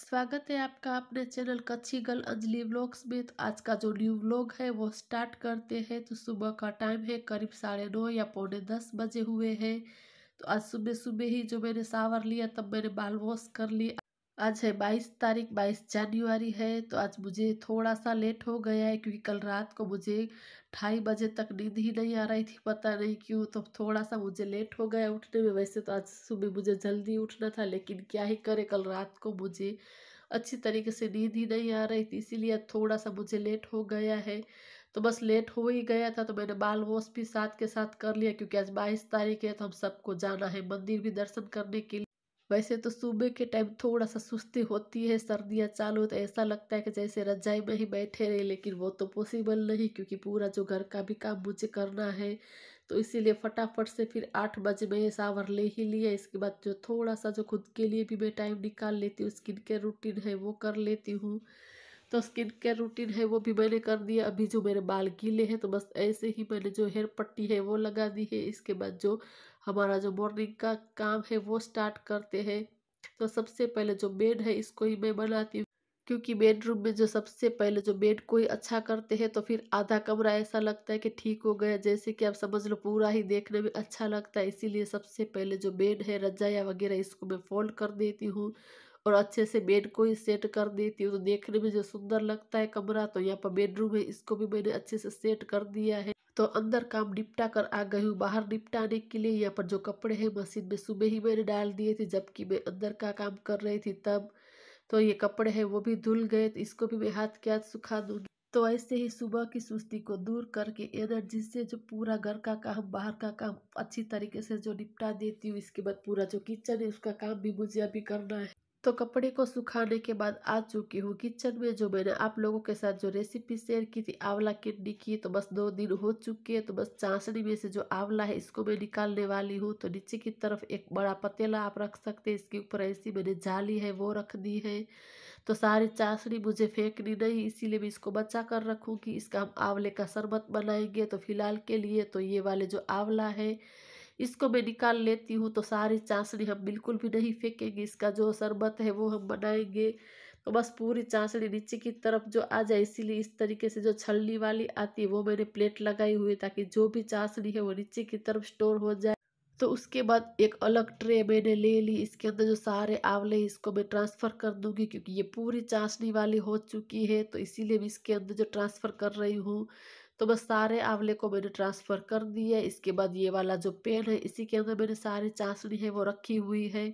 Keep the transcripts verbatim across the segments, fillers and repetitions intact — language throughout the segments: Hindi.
स्वागत है आपका अपने चैनल कच्ची गर्ल अंजलि व्लॉग्स में। तो आज का जो न्यू व्लॉग है वो स्टार्ट करते हैं। तो सुबह का टाइम है, करीब साढ़े नौ या पौने दस बजे हुए हैं। तो आज सुबह सुबह ही जो मैंने शावर लिया तब मैंने बाल वॉश कर लिए। आज है बाईस तारीख, बाईस जनवरी है। तो आज मुझे थोड़ा सा लेट हो गया है क्योंकि कल रात को मुझे ढाई बजे तक नींद ही नहीं आ रही थी, पता नहीं क्यों। तो थोड़ा सा मुझे लेट हो गया उठने में। वैसे तो आज सुबह मुझे जल्दी उठना था, लेकिन क्या ही करे, कल रात को मुझे अच्छी तरीके से नींद ही नहीं आ रही थी, इसीलिए थोड़ा सा मुझे लेट हो गया है। तो बस लेट हो ही गया था, तो मैंने बाल वॉश भी साथ के साथ कर लिया क्योंकि आज बाईस तारीख है। तो हम सबको जाना है मंदिर भी दर्शन करने के लिए। वैसे तो सुबह के टाइम थोड़ा सा सुस्ती होती है, सर्दियाँ चालू तो ऐसा लगता है कि जैसे रजाई में ही बैठे रहे, लेकिन वो तो पॉसिबल नहीं क्योंकि पूरा जो घर का भी काम मुझे करना है। तो इसीलिए फटाफट से फिर आठ बजे मैं शावर ले ही लिया। इसके बाद जो थोड़ा सा जो खुद के लिए भी मैं टाइम निकाल लेती हूँ, स्किन केयर रूटीन है वो कर लेती हूँ। तो स्किन केयर रूटीन है वो भी मैंने कर दिया। अभी जो मेरे बाल गीले हैं तो बस ऐसे ही मैंने जो हेयर पट्टी है वो लगा दी है। इसके बाद जो हमारा जो मॉर्निंग का काम है वो स्टार्ट करते हैं। तो सबसे पहले जो बेड है इसको ही मैं बनाती हूँ क्योंकि बेडरूम में जो सबसे पहले जो बेड को ही अच्छा करते हैं तो फिर आधा कमरा ऐसा लगता है कि ठीक हो गया, जैसे कि आप समझ लो पूरा ही देखने में अच्छा लगता है। इसीलिए सबसे पहले जो बेड है, रजाया वगैरह, इसको मैं फोल्ड कर देती हूँ और अच्छे से बेड को ही सेट कर देती हूँ। तो देखने में जो सुंदर लगता है कमरा। तो यहाँ पर बेडरूम है, इसको भी मैंने अच्छे से सेट कर दिया है। तो अंदर काम निपटा कर आ गई हूँ बाहर निपटाने के लिए। यहाँ पर जो कपड़े हैं मशीन में सुबह ही मैंने डाल दिए थे जबकि मैं अंदर का काम कर रही थी तब। तो ये कपड़े हैं वो भी धुल गए, तो इसको भी मैं हाथ के हाथ सुखा दूंगी। तो ऐसे ही सुबह की सुस्ती को दूर करके एनर्जी से जो पूरा घर का काम, बाहर का काम अच्छी तरीके से जो निपटा देती हूँ। इसके बाद पूरा जो किचन है उसका काम भी मुझे अभी करना है। तो कपड़े को सुखाने के बाद आ चुकी हूँ किचन में। जो मैंने आप लोगों के साथ जो रेसिपी शेयर की थी आंवला किडनी की, तो बस दो दिन हो चुके हैं। तो बस चाशनी में से जो आंवला है इसको मैं निकालने वाली हूँ। तो नीचे की तरफ एक बड़ा पतीला आप रख सकते हैं, इसके ऊपर ऐसी मैंने जाली है वो रख दी है। तो सारी चाशनी मुझे फेंकनी नहीं, इसीलिए मैं इसको बचा कर रखूँगी। इसका हम आंवले का शरबत बनाएंगे। तो फिलहाल के लिए तो ये वाले जो आंवला है इसको मैं निकाल लेती हूँ। तो सारी चाशनी हम बिल्कुल भी नहीं फेंकेंगे, इसका जो शरबत है वो हम बनाएंगे। तो बस पूरी चाशनी नीचे की तरफ जो आ जाए, इसीलिए इस तरीके से जो छलनी वाली आती है वो मैंने प्लेट लगाई हुई है ताकि जो भी चाशनी है वो नीचे की तरफ स्टोर हो जाए। तो उसके बाद एक अलग ट्रे मैंने ले ली, इसके अंदर जो सारे आंवले इसको मैं ट्रांसफ़र कर दूंगी क्योंकि ये पूरी चाशनी वाली हो चुकी है। तो इसीलिए मैं इसके अंदर जो ट्रांसफ़र कर रही हूँ। तो बस सारे आंवले को मैंने ट्रांसफ़र कर दिया। इसके बाद ये वाला जो पेन है इसी के अंदर मैंने सारी चाशनी है वो रखी हुई है।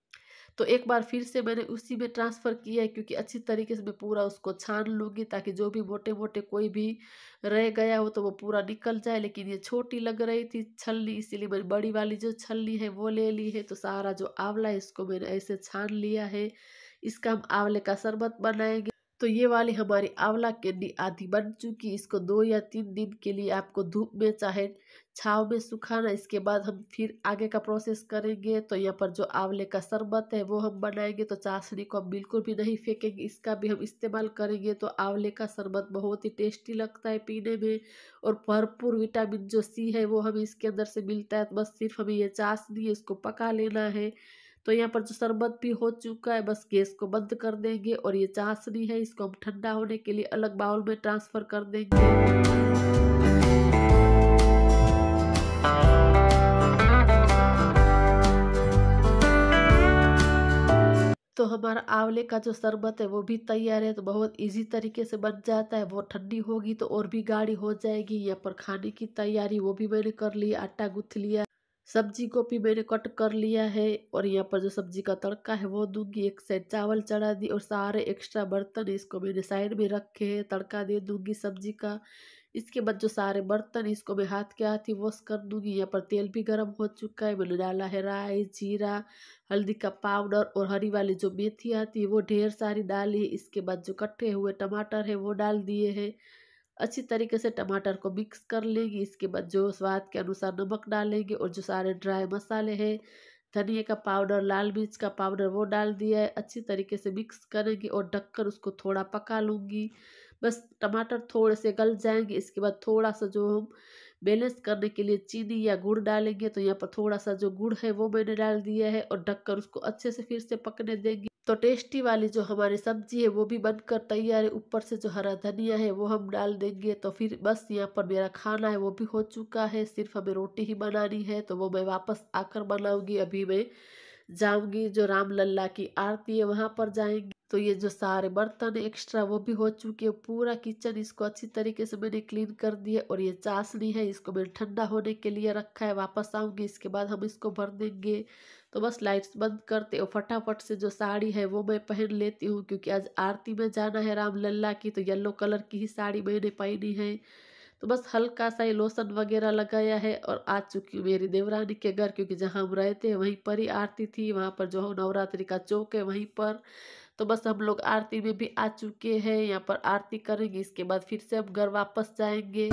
तो एक बार फिर से मैंने उसी में ट्रांसफ़र किया है क्योंकि अच्छी तरीके से मैं पूरा उसको छान लूँगी ताकि जो भी मोटे मोटे कोई भी रह गया हो तो वो पूरा निकल जाए। लेकिन ये छोटी लग रही थी छलनी, इसीलिए मैंने बड़ी वाली जो छलनी है वो ले ली है। तो सारा जो आंवला है इसको मैंने ऐसे छान लिया है। इसका हम आंवले का शरबत बनाएंगे। तो ये वाली हमारी आंवला कैंडी आधी बन चुकी। इसको दो या तीन दिन के लिए आपको धूप में चाहे छाँव में सुखाना। इसके बाद हम फिर आगे का प्रोसेस करेंगे। तो यहाँ पर जो आंवले का शरबत है वो हम बनाएंगे। तो चाशनी को हम बिल्कुल भी नहीं फेंकेंगे, इसका भी हम इस्तेमाल करेंगे। तो आंवले का शरबत बहुत ही टेस्टी लगता है पीने में और भरपूर विटामिन जो सी है वो हमें इसके अंदर से मिलता है। तो बस सिर्फ हमें ये चाशनी है इसको पका लेना है। तो यहाँ पर जो शरबत भी हो चुका है, बस गैस को बंद कर देंगे और ये चाशनी है इसको हम ठंडा होने के लिए अलग बाउल में ट्रांसफ़र कर देंगे। तो हमारा आंवले का जो शरबत है वो भी तैयार है। तो बहुत इजी तरीके से बन जाता है। वो ठंडी होगी तो और भी गाढ़ी हो जाएगी। यहाँ पर खाने की तैयारी वो भी मैंने कर ली, आटा गूँथ लिया, सब्जी को भी मैंने कट कर लिया है और यहाँ पर जो सब्जी का तड़का है वो दूंगी। एक साइड चावल चढ़ा दी और सारे एक्स्ट्रा बर्तन इसको मैंने साइड में रखे हैं, तड़का दे दूंगी सब्जी का। इसके बाद जो सारे बर्तन इसको मैं हाथ के हाथ ही वॉश कर दूंगी। यहाँ पर तेल भी गर्म हो चुका है, मैंने डाला है राई, जीरा, हल्दी का पाउडर और हरी वाली जो मेथी आती है वो ढेर सारी डाली है। इसके बाद जो कटे हुए टमाटर है वो डाल दिए हैं। अच्छी तरीके से टमाटर को मिक्स कर लेंगे। इसके बाद जो स्वाद के अनुसार नमक डालेंगे और जो सारे ड्राई मसाले हैं, धनिया का पाउडर, लाल मिर्च का पाउडर वो डाल दिया है। अच्छी तरीके से मिक्स करेंगे और ढककर उसको थोड़ा पका लूँगी। बस टमाटर थोड़े से गल जाएंगे। इसके बाद थोड़ा सा जो हम बैलेंस करने के लिए चीनी या गुड़ डालेंगे। तो यहाँ पर थोड़ा सा जो गुड़ है वो मैंने डाल दिया है और ढककर उसको अच्छे से फिर से पकने देंगे। तो टेस्टी वाली जो हमारी सब्जी है वो भी बनकर तैयार है। ऊपर से जो हरा धनिया है वो हम डाल देंगे। तो फिर बस यहाँ पर मेरा खाना है वो भी हो चुका है, सिर्फ हमें रोटी ही बनानी है, तो वो मैं वापस आकर बनाऊंगी। अभी मैं जाऊंगी जो रामलला की आरती है वहां पर जाएंगे। तो ये जो सारे बर्तन एक्स्ट्रा वो भी हो चुके हैं, पूरा किचन इसको अच्छी तरीके से मैंने क्लीन कर दिया। और ये चाशनी है इसको मैंने ठंडा होने के लिए रखा है, वापस आऊंगी इसके बाद हम इसको भर देंगे। तो बस लाइट्स बंद करते और फटाफट से जो साड़ी है वो मैं पहन लेती हूँ, क्योंकि आज आरती में जाना है रामलला की, तो येलो कलर की ही साड़ी मैंने पहनी है। तो बस हल्का सा ही लोशन वगैरह लगाया है और आ चुकी हूँ मेरी देवरानी के घर, क्योंकि जहाँ हम रहते हैं वहीं पर ही आरती थी, वहाँ पर जो नवरात्रि का चौक है वहीं पर। तो बस हम लोग आरती में भी आ चुके हैं, यहाँ पर आरती करेंगे, इसके बाद फिर से हम घर वापस जाएंगे।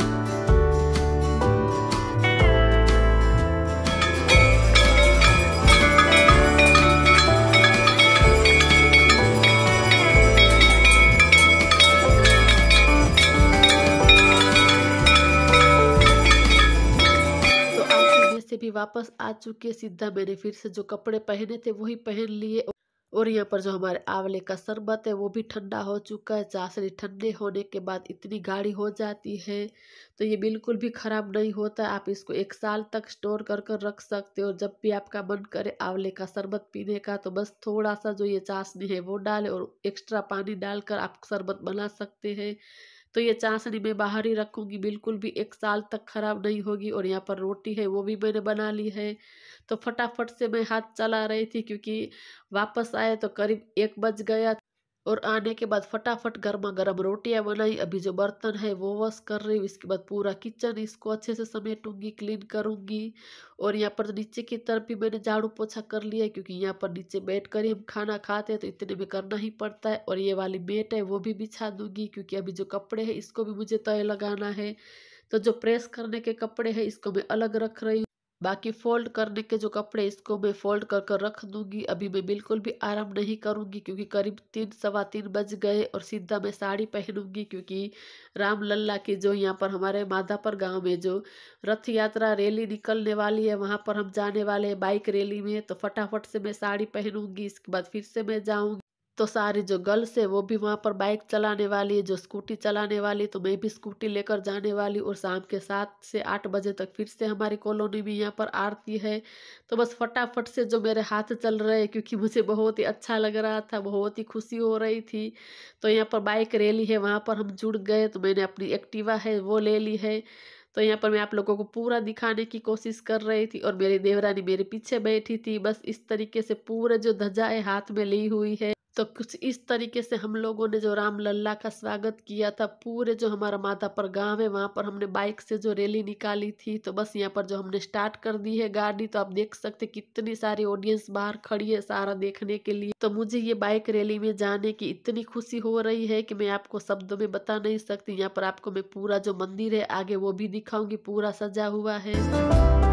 तो आरती में से भी वापस आ चुके, सीधा मैंने फिर से जो कपड़े पहने थे वही पहन लिए। और यहाँ पर जो हमारे आंवले का शरबत है वो भी ठंडा हो चुका है। चाशनी ठंडे होने के बाद इतनी गाढ़ी हो जाती है तो ये बिल्कुल भी खराब नहीं होता। आप इसको एक साल तक स्टोर कर कर रख सकते हो। जब भी आपका मन करे आंवले का शरबत पीने का तो बस थोड़ा सा जो ये चाशनी है वो डालें और एक्स्ट्रा पानी डालकर आप शरबत बना सकते हैं। तो ये चाशनी मैं बाहर ही रखूंगी, बिल्कुल भी एक साल तक खराब नहीं होगी। और यहाँ पर रोटी है वो भी मैंने बना ली है। तो फटाफट से मैं हाथ चला रही थी, क्योंकि वापस आए तो करीब एक बज गया। और आने के बाद फटाफट गर्मा गर्म रोटियां बनाई। अभी जो बर्तन है वो वॉश कर रही हूँ, इसके बाद पूरा किचन इसको अच्छे से समेटूंगी, क्लीन करूंगी। और यहाँ पर नीचे की तरफ भी मैंने झाड़ू पोछा कर लिया है, क्योंकि यहाँ पर नीचे बैठ कर ही हम खाना खाते हैं तो इतने में करना ही पड़ता है। और ये वाली मेट है वो भी बिछा दूंगी, क्योंकि अभी जो कपड़े हैं इसको भी मुझे तय लगाना है। तो जो प्रेस करने के कपड़े हैं इसको मैं अलग रख रही हूँ, बाकी फोल्ड करने के जो कपड़े इसको मैं फोल्ड कर कर रख दूंगी। अभी मैं बिल्कुल भी आराम नहीं करूंगी, क्योंकि करीब तीन सवा तीन बज गए और सीधा मैं साड़ी पहनूंगी, क्योंकि रामलला की जो यहाँ पर हमारे माधापर गांव में जो रथ यात्रा रैली निकलने वाली है वहां पर हम जाने वाले हैं बाइक रैली में। तो फटाफट से मैं साड़ी पहनूंगी, इसके बाद फिर से मैं जाऊंगी। तो सारी जो गर्ल्स है वो भी वहाँ पर बाइक चलाने वाली है, जो स्कूटी चलाने वाली, तो मैं भी स्कूटी लेकर जाने वाली। और शाम के सात से आठ बजे तक फिर से हमारी कॉलोनी में यहाँ पर आरती है। तो बस फटाफट से जो मेरे हाथ चल रहे हैं, क्योंकि मुझे बहुत ही अच्छा लग रहा था, बहुत ही खुशी हो रही थी। तो यहाँ पर बाइक रैली है वहाँ पर हम जुड़ गए, तो मैंने अपनी एक्टिवा है वो ले ली है। तो यहाँ पर मैं आप लोगों को पूरा दिखाने की कोशिश कर रही थी और मेरी देवरानी मेरे पीछे बैठी थी। बस इस तरीके से पूरे जो ध्वजा है हाथ में ली हुई है। तो कुछ इस तरीके से हम लोगों ने जो रामलला का स्वागत किया था, पूरे जो हमारा माधापर गांव है वहां पर हमने बाइक से जो रैली निकाली थी। तो बस यहाँ पर जो हमने स्टार्ट कर दी है गाड़ी, तो आप देख सकते कितनी सारी ऑडियंस बाहर खड़ी है सारा देखने के लिए। तो मुझे ये बाइक रैली में जाने की इतनी खुशी हो रही है कि मैं आपको शब्दों में बता नहीं सकती। यहाँ पर आपको मैं पूरा जो मंदिर है आगे वो भी दिखाऊंगी, पूरा सजा हुआ है।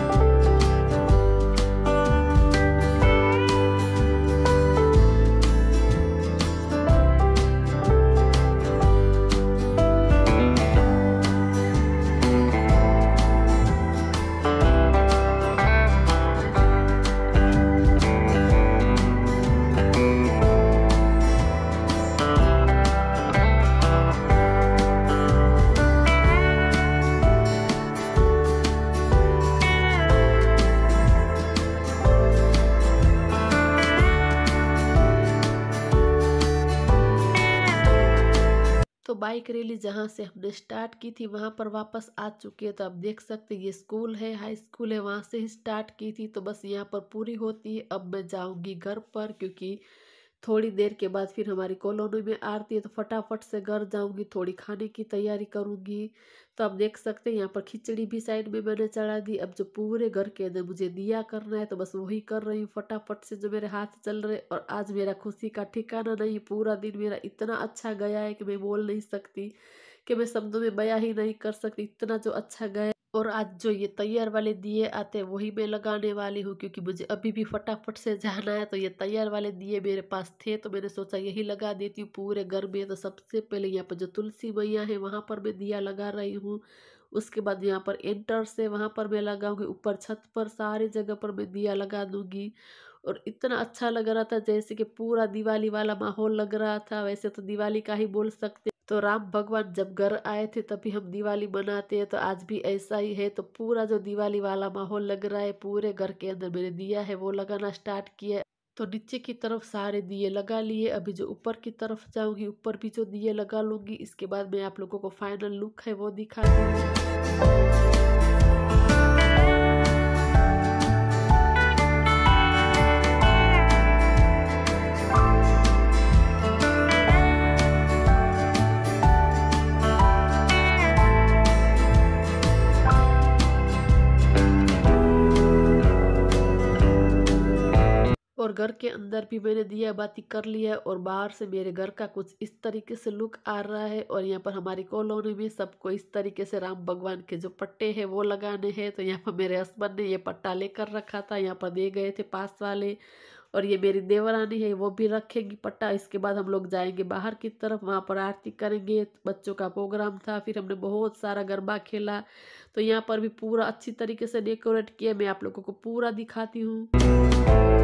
तो बाइक रैली जहाँ से हमने स्टार्ट की थी वहाँ पर वापस आ चुके हैं। तो आप देख सकते हैं ये स्कूल है, हाई स्कूल है, वहाँ से ही स्टार्ट की थी। तो बस यहाँ पर पूरी होती है। अब मैं जाऊँगी घर पर, क्योंकि थोड़ी देर के बाद फिर हमारी कॉलोनी में आरती है। तो फटाफट से घर जाऊंगी, थोड़ी खाने की तैयारी करूंगी। तो आप देख सकते हैं यहाँ पर खिचड़ी भी साइड में मैंने चढ़ा दी। अब जो पूरे घर के अंदर मुझे दिया करना है तो बस वही कर रही हूँ फटाफट से, जो मेरे हाथ चल रहे। और आज मेरा खुशी का ठिकाना नहीं, पूरा दिन मेरा इतना अच्छा गया है कि मैं बोल नहीं सकती, कि मैं शब्दों में बयां ही नहीं कर सकती, इतना जो अच्छा गया। और आज जो ये तैयार वाले दिए आते हैं वही मैं लगाने वाली हूँ, क्योंकि मुझे अभी भी फटाफट से जाना है। तो ये तैयार वाले दिए मेरे पास थे तो मैंने सोचा यही लगा देती हूँ पूरे घर में। तो सबसे पहले यहाँ पर जो तुलसी मैया है वहाँ पर मैं दिया लगा रही हूँ। उसके बाद यहाँ पर एंटर से वहाँ पर मैं लगाऊंगी, ऊपर छत पर सारी जगह पर मैं दिया लगा दूंगी। और इतना अच्छा लग रहा था जैसे कि पूरा दिवाली वाला माहौल लग रहा था। वैसे तो दिवाली का ही बोल सकते। तो राम भगवान जब घर आए थे तभी हम दिवाली मनाते हैं, तो आज भी ऐसा ही है। तो पूरा जो दिवाली वाला माहौल लग रहा है, पूरे घर के अंदर मैंने दिया है वो लगाना स्टार्ट किया। तो नीचे की तरफ सारे दिए लगा लिए, अभी जो ऊपर की तरफ जाऊंगी ऊपर भी जो दिए लगा लूंगी। इसके बाद मैं आप लोगों को फाइनल लुक है वो दिखा दूंगी। और घर के अंदर भी मैंने दिया बाती कर लिया और बाहर से मेरे घर का कुछ इस तरीके से लुक आ रहा है। और यहाँ पर हमारी कॉलोनी में सबको इस तरीके से राम भगवान के जो पट्टे हैं वो लगाने हैं। तो यहाँ पर मेरे हस्बैंड ने ये पट्टा लेकर रखा था, यहाँ पर दे गए थे पास वाले। और ये मेरी देवरानी है वो भी रखेगी पट्टा। इसके बाद हम लोग जाएंगे बाहर की तरफ, वहाँ पर आरती करेंगे। बच्चों का प्रोग्राम था, फिर हमने बहुत सारा गरबा खेला। तो यहाँ पर भी पूरा अच्छी तरीके से डेकोरेट किया, मैं आप लोगों को पूरा दिखाती हूँ।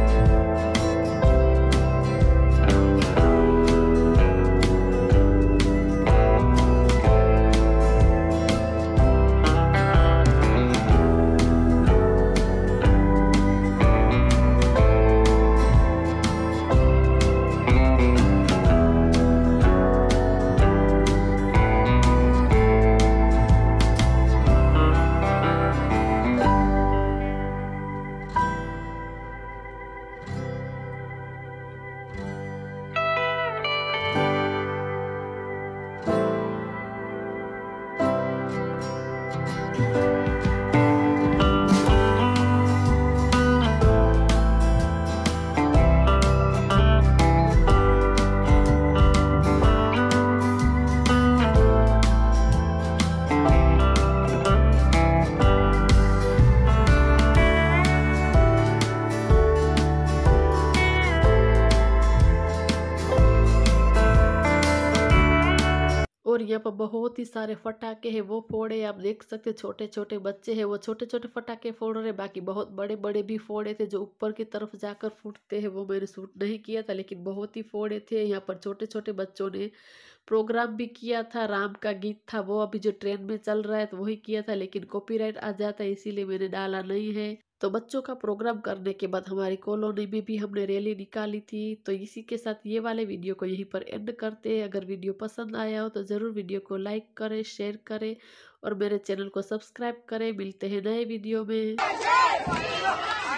और यहाँ पर बहुत ही सारे फटाके हैं वो फोड़े, आप देख सकते छोटे छोटे बच्चे हैं वो छोटे छोटे फटाके फोड़ रहे। बाकी बहुत बड़े बड़े भी फोड़े थे, जो ऊपर की तरफ जाकर फूटते हैं वो मैंने शूट नहीं किया था, लेकिन बहुत ही फोड़े थे। यहाँ पर छोटे छोटे बच्चों ने प्रोग्राम भी किया था, राम का गीत था वो अभी जो ट्रेंड में चल रहा है तो वही किया था, लेकिन कॉपीराइट आ जाता है इसीलिए मैंने डाला नहीं है। तो बच्चों का प्रोग्राम करने के बाद हमारी कॉलोनी में भी हमने रैली निकाली थी। तो इसी के साथ ये वाले वीडियो को यहीं पर एंड करते हैं। अगर वीडियो पसंद आया हो तो ज़रूर वीडियो को लाइक करें, शेयर करें और मेरे चैनल को सब्सक्राइब करें। मिलते हैं नए वीडियो में।